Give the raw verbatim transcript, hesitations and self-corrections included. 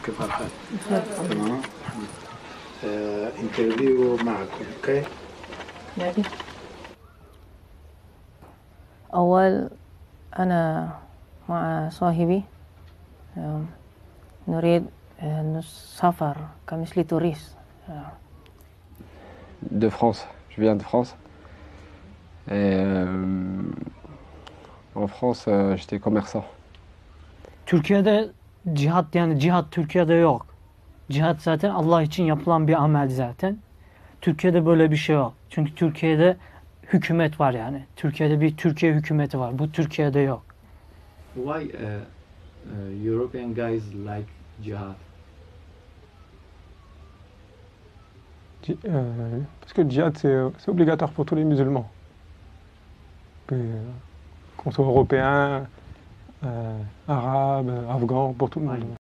كيف كيف الحال؟ تمام. آه، انترفيو معكم. اوكي. أول أنا مع صاحبي نريد نسافر كمثل توريست. De France, je viens de France. Et euh, en France, euh, j'étais commerçant. Türkiye'de cihat, yani cihat Türkiye'de yok. Cihat zaten Allah için yapılan bir amel zaten. Türkiye'de böyle bir şey yok. Çünkü Türkiye'de hükümet var yani. Türkiye'de bir Türkiye hükümeti var. Bu Türkiye'de yok. Why uh, uh, European guys like jihad? Euh, parce que le djihad, c'est obligatoire pour tous les musulmans. Qu'on soit européen, euh, arabe, afghan, pour tout le monde.